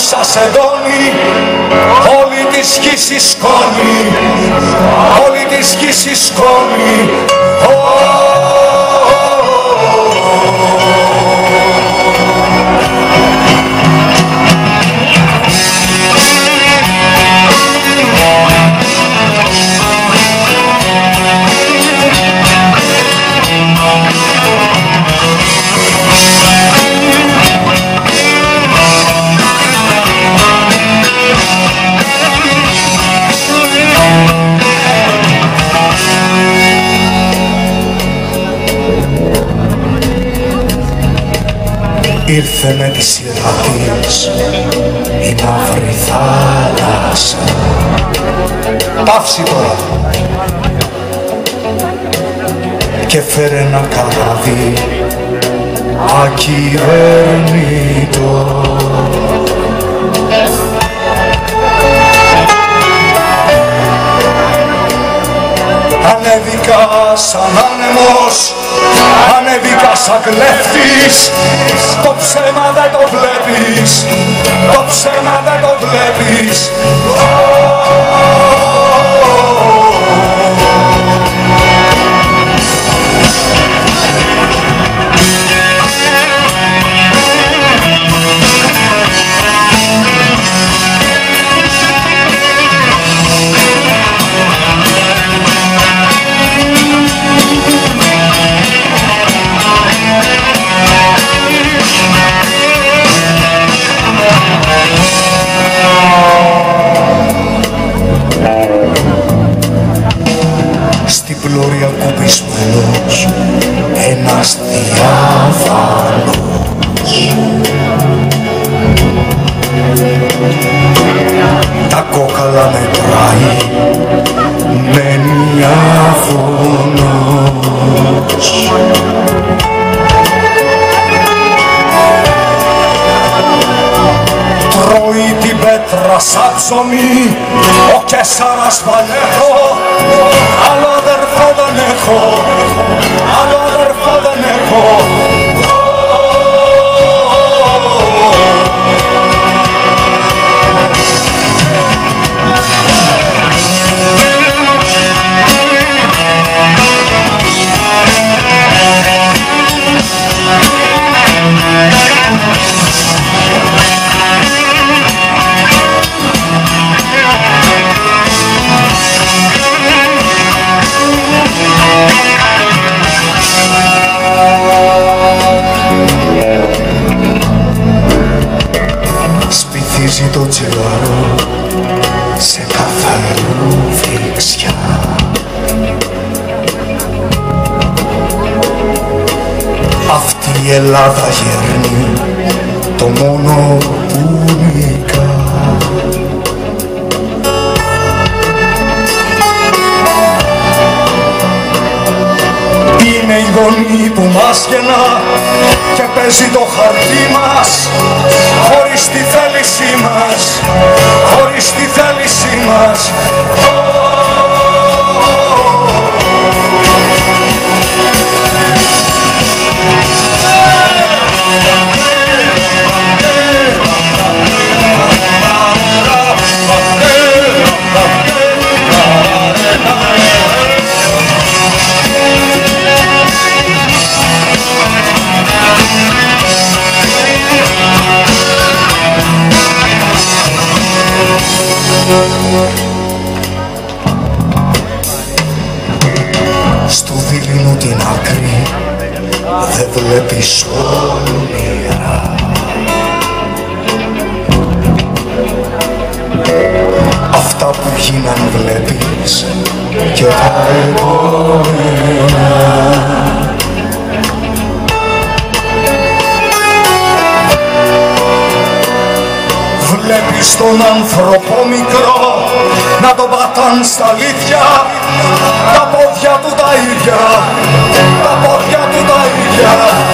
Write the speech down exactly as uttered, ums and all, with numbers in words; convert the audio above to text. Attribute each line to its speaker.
Speaker 1: σας εντώνει, όλη τη σκήση σκόνη, όλη τη σκήση σκόνη.
Speaker 2: Ήρθε με τη σειρά της η μαύρη θάλασσα.
Speaker 1: Παύση τώρα.
Speaker 2: Και φέρε ένα καράβι ακυβέρνητο.
Speaker 1: Ανέβηκα σαν άνεμος, ανέβηκα σαν κλέφτης. Το ψέμα δεν το βλέπεις, το ψέμα δεν το βλέπεις.
Speaker 2: Στην πλώρια κουμπισμένος ένας διάφανος. Τα κόκαλα μετράει με μια φωνός.
Speaker 1: Τρώει την πέτρα σαν ψωμί, ο Κέσαρας Βαλέχο. Άλλο αδερφό δεν έχω, άλλο αδερφό δεν έχω.
Speaker 2: Σπιθίζει το τσιγάρο σε καθαρού φλιξιά. Αυτή η Ελλάδα γέρνει το μόνο που νικά.
Speaker 1: Είναι η γονή που μας γεννά και παίζει το χαρτί μας, χωρίς τη θέλησή μας, χωρίς τη θέλησή μας.
Speaker 2: Στο δειλινό την άκρη δεν βλέπεις όνειρα. Αυτά που γίναν βλέπεις και τα επόμενα.
Speaker 1: Βλέπεις τον άνθρωπο μικρό να τον πατάν στα αλήθεια, τα πόδια του τα ίδια, τα πόδια του τα ίδια.